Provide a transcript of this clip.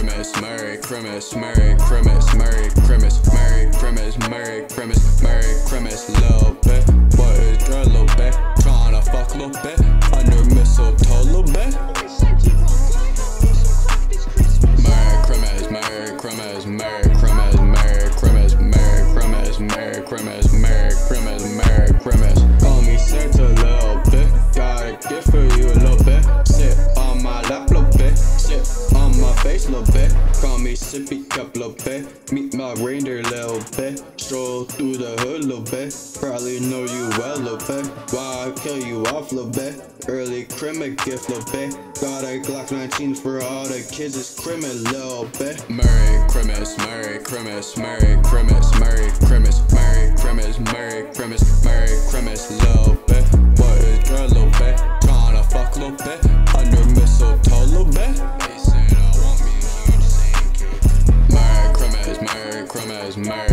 Christmas, Merry Christmas, Merry Christmas, Merry Christmas, Merry Christmas, Merry Christmas, Merry Christmas, little bit. What is good, little bit? Tryna fuck a little bit under mistletoe, little bit. Merry Christmas, Merry Christmas, Merry Christmas, Merry Christmas, Merry Christmas, Merry Christmas, Merry Christmas, Merry Christmas. Call me Santa, little bit. Got a gift for you, a little bit. Sit on my lap, little bit. Sit on my face, little bit. Call me sippy cup, little bit. Meet my reindeer, little bit. Stroll through the hood, little bit. Probably know you well, little bit. Why I kill you off, little bit. Early Christmas gift, little bit. Got a Glock 19 for all the kids, it's Christmas, little bit. Merry Christmas, Merry Christmas, Merry Christmas, Merry Christmas, Merry Christmas, Merry Christmas, Merry Christmas, little bit. What is good, little bit? Tryna fuck a little bit under mistletoe, little bit. They said I want me a huge sink. Merry Christmas, Merry Christmas, Merry